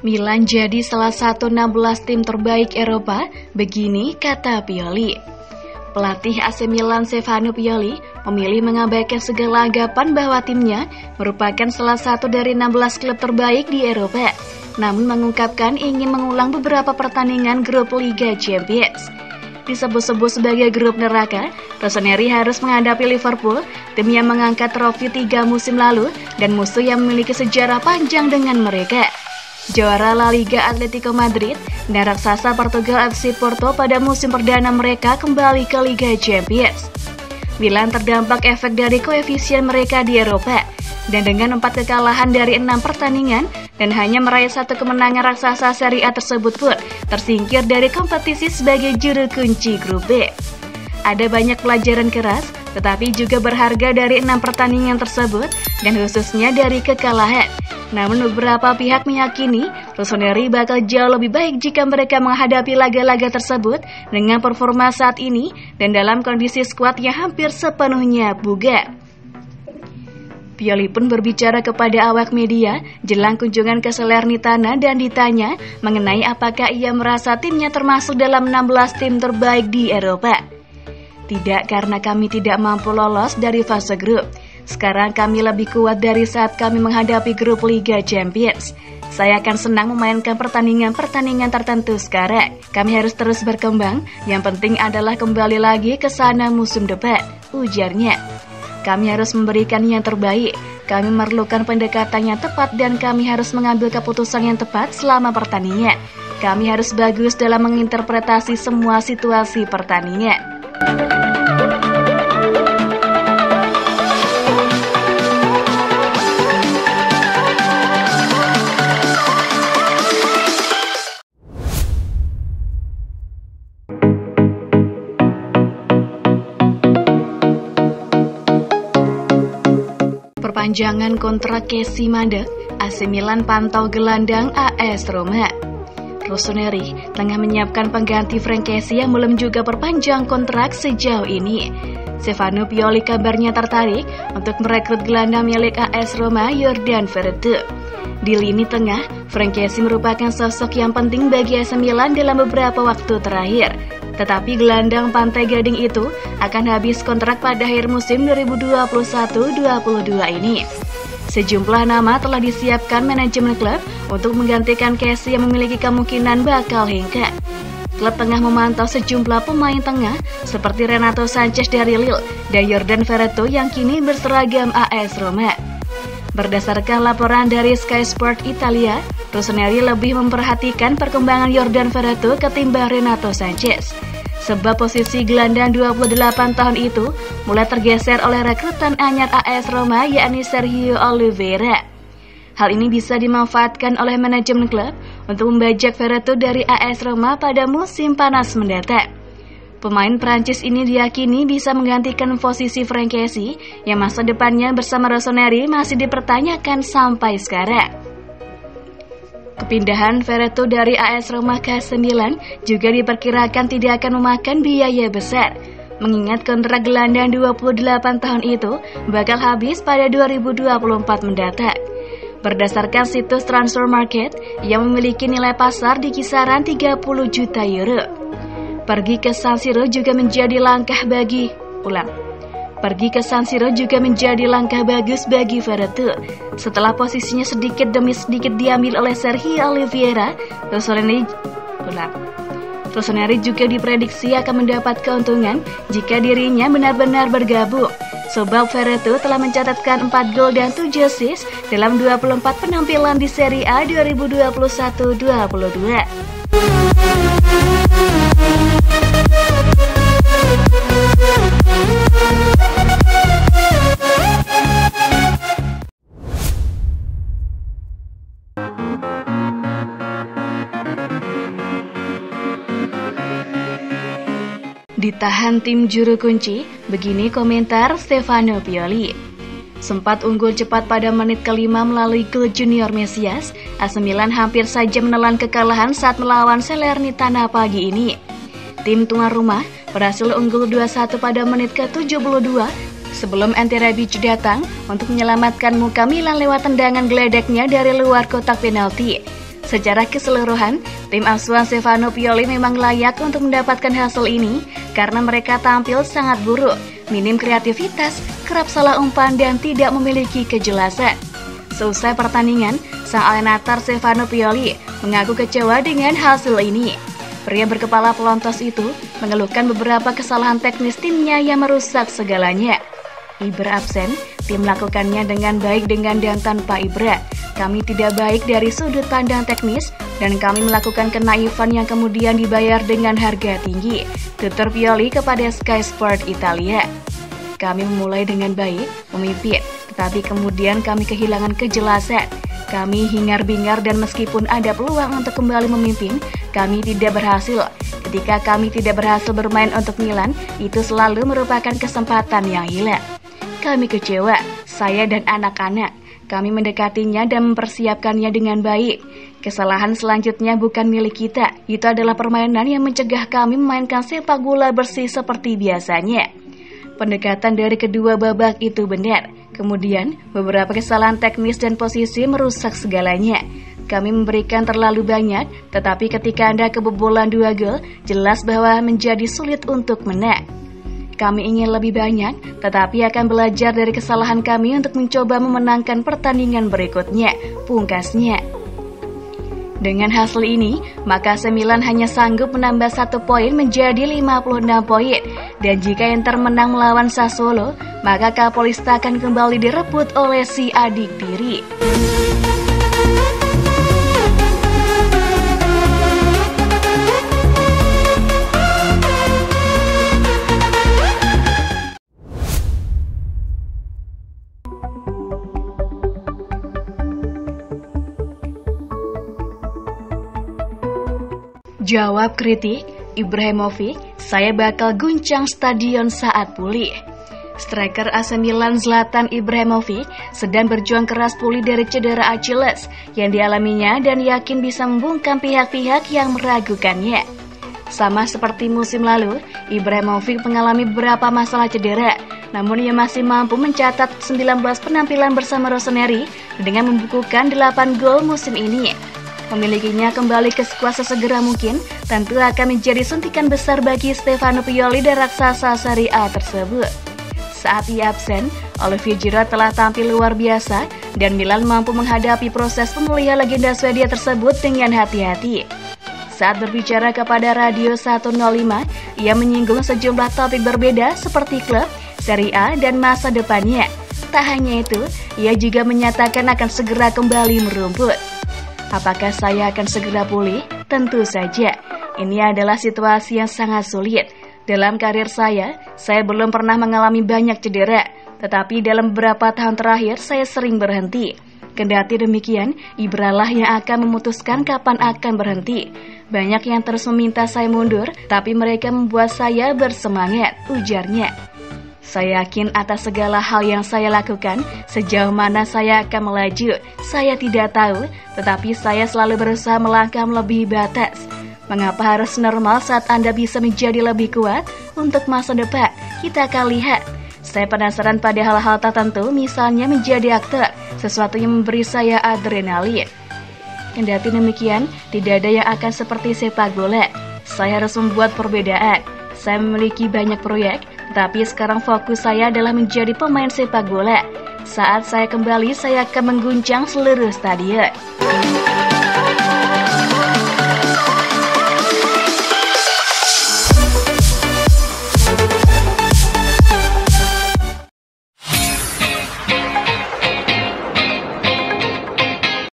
Milan jadi salah satu 16 tim terbaik Eropa, begini kata Pioli. Pelatih AC Milan Stefano Pioli memilih mengabaikan segala anggapan bahwa timnya merupakan salah satu dari 16 klub terbaik di Eropa, namun mengungkapkan ingin mengulang beberapa pertandingan grup Liga Champions. Disebut-sebut sebagai grup neraka, Rossoneri harus menghadapi Liverpool, tim yang mengangkat trofi 3 musim lalu dan musuh yang memiliki sejarah panjang dengan mereka. Juara La Liga Atletico Madrid dan raksasa Portugal FC Porto pada musim perdana mereka kembali ke Liga Champions. Milan terdampak efek dari koefisien mereka di Eropa, dan dengan 4 kekalahan dari 6 pertandingan dan hanya meraih 1 kemenangan raksasa Serie A tersebut pun tersingkir dari kompetisi sebagai juru kunci grup B. Ada banyak pelajaran keras, tetapi juga berharga dari 6 pertandingan tersebut dan khususnya dari kekalahan. Namun beberapa pihak meyakini Rossoneri bakal jauh lebih baik jika mereka menghadapi laga-laga tersebut dengan performa saat ini dan dalam kondisi skuad yang hampir sepenuhnya bugar. Pioli pun berbicara kepada awak media jelang kunjungan ke Salernitana dan ditanya mengenai apakah ia merasa timnya termasuk dalam 16 tim terbaik di Eropa. Tidak, karena kami tidak mampu lolos dari fase grup. Sekarang kami lebih kuat dari saat kami menghadapi grup Liga Champions. Saya akan senang memainkan pertandingan-pertandingan tertentu sekarang. Kami harus terus berkembang, yang penting adalah kembali lagi ke sana musim depan, ujarnya. Kami harus memberikan yang terbaik, kami memerlukan pendekatan yang tepat dan kami harus mengambil keputusan yang tepat selama pertandingan. Kami harus bagus dalam menginterpretasi semua situasi pertandingan. Perpanjangan kontrak Casey mandek, AC Milan pantau gelandang AS Roma. Rossoneri tengah menyiapkan pengganti Frank Casey yang belum juga perpanjang kontrak sejauh ini. Stefano Pioli kabarnya tertarik untuk merekrut gelandang milik AS Roma Jordan Veretout. Di lini tengah, Frank Casey merupakan sosok yang penting bagi AC Milan dalam beberapa waktu terakhir. Tetapi gelandang Pantai Gading itu akan habis kontrak pada akhir musim 2021-22 ini. Sejumlah nama telah disiapkan manajemen klub untuk menggantikan Casey yang memiliki kemungkinan bakal hengkang. Klub tengah memantau sejumlah pemain tengah seperti Renato Sanchez dari Lille dan Jordan Veretout yang kini berseragam AS Roma. Berdasarkan laporan dari Sky Sport Italia, Rossoneri lebih memperhatikan perkembangan Jordan Veretout ketimbang Renato Sanchez. Sebab posisi gelandang 28 tahun itu mulai tergeser oleh rekrutan anyar AS Roma yakni Sergio Oliveira. Hal ini bisa dimanfaatkan oleh manajemen klub untuk membajak Veretout dari AS Roma pada musim panas mendatang. Pemain Prancis ini diyakini bisa menggantikan posisi Frank Casey yang masa depannya bersama Rossoneri masih dipertanyakan sampai sekarang. Kepindahan Veretout dari AS Roma ke AC Milan juga diperkirakan tidak akan memakan biaya besar, mengingat kontrak gelandang 28 tahun itu bakal habis pada 2024 mendatang. Berdasarkan situs Transfer Market yang memiliki nilai pasar di kisaran 30 juta euro. Pergi ke San Siro juga menjadi langkah bagus bagi Veretout. Setelah posisinya sedikit demi sedikit diambil oleh Sergio Oliveira, Rossoneri juga diprediksi akan mendapat keuntungan jika dirinya benar-benar bergabung. Sebab Veretout telah mencatatkan 4 gol dan 7 assist dalam 24 penampilan di Serie A 2021-22. Ditahan tim juru kunci, begini komentar Stefano Pioli. Sempat unggul cepat pada menit ke-5 melalui gol Junior Mesias, AC Milan hampir saja menelan kekalahan saat melawan Salernitana pagi ini. Tim tuan rumah berhasil unggul 2-1 pada menit ke-72 sebelum Ante Rebic datang untuk menyelamatkan muka Milan lewat tendangan geledeknya dari luar kotak penalti. Secara keseluruhan, tim asuhan Stefano Pioli memang layak untuk mendapatkan hasil ini karena mereka tampil sangat buruk, minim kreativitas, kerap salah umpan dan tidak memiliki kejelasan. Seusai pertandingan, sang alenatar Stefano Pioli mengaku kecewa dengan hasil ini. Pria berkepala pelontos itu mengeluhkan beberapa kesalahan teknis timnya yang merusak segalanya. Ibra absen, tim melakukannya dengan baik dengan dan tanpa Ibra. Kami tidak baik dari sudut pandang teknis dan kami melakukan kenaifan yang kemudian dibayar dengan harga tinggi, tutur Pioli kepada Sky Sport Italia. Kami memulai dengan baik, memimpin, tetapi kemudian kami kehilangan kejelasan. Kami hingar-bingar dan meskipun ada peluang untuk kembali memimpin, kami tidak berhasil. Ketika kami tidak berhasil bermain untuk Milan, itu selalu merupakan kesempatan yang hilang. Kami kecewa, saya dan anak-anak. Kami mendekatinya dan mempersiapkannya dengan baik. Kesalahan selanjutnya bukan milik kita. Itu adalah permainan yang mencegah kami memainkan sepak bola bersih seperti biasanya. Pendekatan dari kedua babak itu benar. Kemudian, beberapa kesalahan teknis dan posisi merusak segalanya. Kami memberikan terlalu banyak, tetapi ketika Anda kebobolan 2 gol, jelas bahwa menjadi sulit untuk menang. Kami ingin lebih banyak, tetapi akan belajar dari kesalahan kami untuk mencoba memenangkan pertandingan berikutnya, pungkasnya. Dengan hasil ini, maka AC Milan hanya sanggup menambah 1 poin menjadi 56 poin. Dan jika Inter menang melawan Sassuolo, maka Capolista akan kembali direbut oleh si adik tiri. Jawab kritik Ibrahimovic, saya bakal guncang stadion saat pulih. Striker AC Milan Zlatan Ibrahimovic sedang berjuang keras pulih dari cedera Achilles yang dialaminya dan yakin bisa membungkam pihak-pihak yang meragukannya. Sama seperti musim lalu, Ibrahimovic mengalami beberapa masalah cedera, namun ia masih mampu mencatat 19 penampilan bersama Rossoneri dengan membukukan 8 gol musim ini. Memilikinya kembali ke skuad sesegera mungkin tentu akan menjadi suntikan besar bagi Stefano Pioli dan raksasa Serie A tersebut. Saat ia absen, Olivier Giroud telah tampil luar biasa dan Milan mampu menghadapi proses pemulihan legenda Swedia tersebut dengan hati-hati. Saat berbicara kepada Radio 105, ia menyinggung sejumlah topik berbeda seperti klub, Serie A, dan masa depannya. Tak hanya itu, ia juga menyatakan akan segera kembali merumput. Apakah saya akan segera pulih? Tentu saja. Ini adalah situasi yang sangat sulit. Dalam karir saya belum pernah mengalami banyak cedera. Tetapi dalam beberapa tahun terakhir, saya sering berhenti. Kendati demikian, Ibra lah yang akan memutuskan kapan akan berhenti. Banyak yang terus meminta saya mundur, tapi mereka membuat saya bersemangat, ujarnya. Saya yakin atas segala hal yang saya lakukan, sejauh mana saya akan melaju, saya tidak tahu, tetapi saya selalu berusaha melangkah melebihi batas. Mengapa harus normal saat Anda bisa menjadi lebih kuat? Untuk masa depan, kita akan lihat. Saya penasaran pada hal-hal tertentu, misalnya menjadi aktor, sesuatu yang memberi saya adrenalin. Kendati demikian, tidak ada yang akan seperti sepak bola. Saya harus membuat perbedaan. Saya memiliki banyak proyek, tapi sekarang fokus saya adalah menjadi pemain sepak bola. Saat saya kembali, saya akan mengguncang seluruh stadion.